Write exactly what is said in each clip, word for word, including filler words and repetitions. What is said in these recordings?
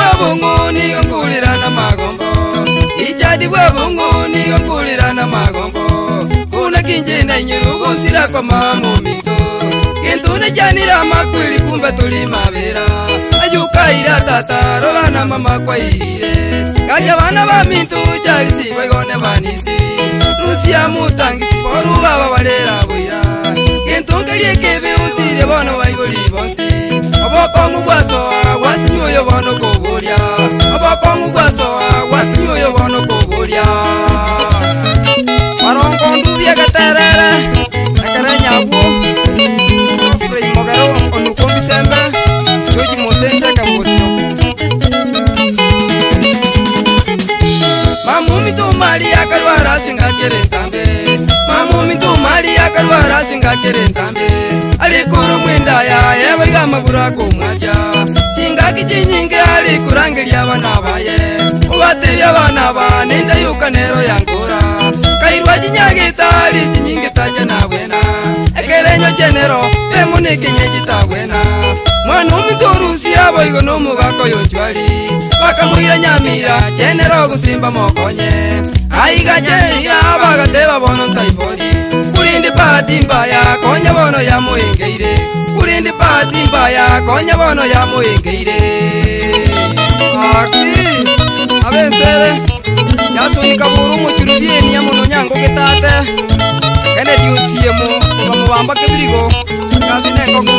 bwa bungu niyo nkulira na magombo Ijadi bwa bungu niyo nkulira na magombo Kuna kinje na nyirugu sira kwa mamumito Kintune janira makwili kumbe tuli mabera Ayuka ira tata rola na mama kwa irire Kanya bana ba mintu jari si bagone banisi Rusia mutangisi poru baba walera buira Kintungelie kebe usire bono baibuli bonsi Abokongu gwasoa wasinyoyo bono kuburia Abokongu gwasoa wasinyoyo bono kuburia Marongo ndubia gaterere Nakare nyaguo Frei mogaro onukombi sembe Joji mosense kambosio Mamumi tu mali akarwara singa kerentambe Mamumi tu mali akarwara singa kerentambe Alikuru mwenda ya yewe ya magura kumwaja Chinga kichinyinge alikurangilia bana baye Ubatebya bana ba nenda yuka nero yankura Kairwa jinyagita ali chinyinge taja na bwena Ekerenyo chenero emune kinyeji tabwena Mwana umiturusi abo igo numugako yonchwali Bakamuira nyamira chenero gusimba mokonye Aiga chenira bagateba bono ntaifori Kulindi pati mbaya konya bono ya muingeire Kulindi pati mbaya konya bono ya muingeire Aki abensere Yasunika buru muchurubieni ya mono nyango getate Kene diusiemo Kuka mubamba kebirigo Kasi nengogo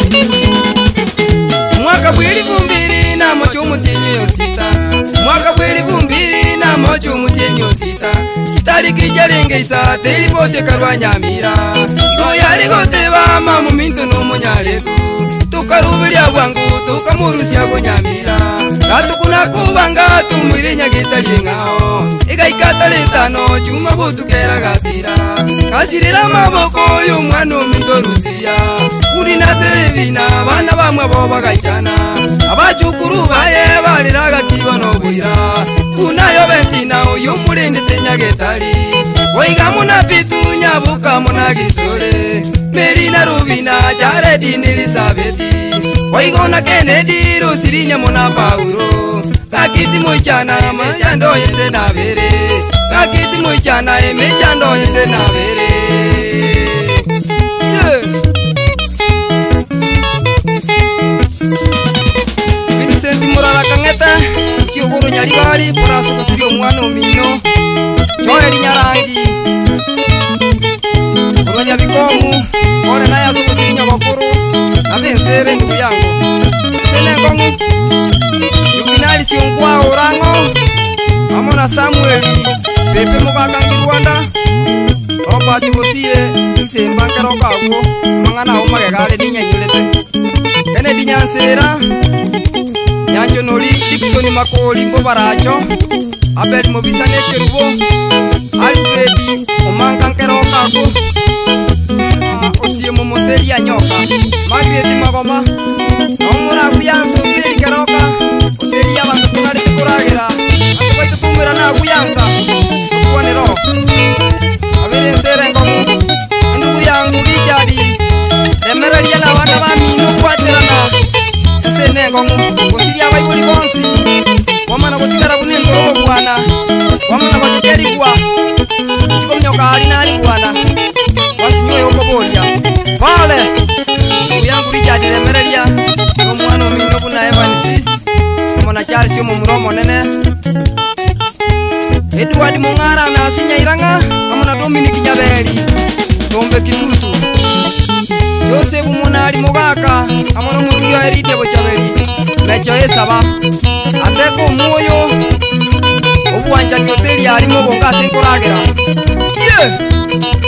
Mwaka bwili vumbiri na mocho mutenyo yosita Mwaka bwili vumbiri na mocho mutenyo sita Chitali kijarenge isa telipote karwa nyamira Iko yali goteba mamu mintu numunyaleku Tukarubilia wangu tukamurusia go nyamira Katukuna kubanga tumwiri nyagitali ngao Ika ikatali tano chuma butu kera gasira Kasirira maboko yumwanu minto rusia Uri na televina bana bamwe boba gaichana Abachukuru baye bariraga kibono buira Kuna yo bentina uyu mulindi tenyagetali Oiga muna pitu nyabuka muna gisore Merina Rubina Jaredi Nilisabeti Oigona Kennedy Rosirinya muna Paulo Kakiti moichana mechando yese na bere Kakiti moichana mechando yese na bere Yeah Vincent Murara Kangeta Kiogoro Nyaribari Poraso Kosirio Mwana Omino Joeli Nyarangi Uronya Bikomu Kone naya Soko Sirinya Bakuru Nabensere ndugu yangu Sene Kongu Yuginali Siongwa Orango Amona Samueli Pepe Mukakangi Rwanda Robert Bosire Nsembanke Rokago Mangana Omage Gale Ninya Nyulete Kene Dinyansera Nyanjo Noli Dixon Makoli Mbobaracho Abel Mobisane Kerubo Alfredi Omankanke Rokago Osiemo Moseria Nyoka Magrieti Magoma Nomura Kuyanso Teri Keroka Oteria Bantu Tunari Tukuragira Ake Baitu Tumira na Kuyansa Kuwane Ro Abele Sere Ngomu Ndugu yangu Rijadi Demerelia na wana Minu Kwaterana Sene Ngomu Osiria Baibuli Bonsi Wamana Kotikara Bunendo Robo Bwana Wamana Kotikeri Kwa Tikom Nyoka Alina Ali Bwana Wasinyoye Okobolia Vale Uyangu Rijadi Demerelia Nomwana Minu Buna Evansi Mwana Charles Yomo Muromo Nene Edward Mungara na Sinya Iranga Amona Dominic Nyabeli Tombe Kitutu Joseph Munari Mogaka Amona Muruyo Eride Bochabeli Mecho Esaba Ateko Moyo Obuanja Nyoteli Arimo Bonga Senkoragira Yeah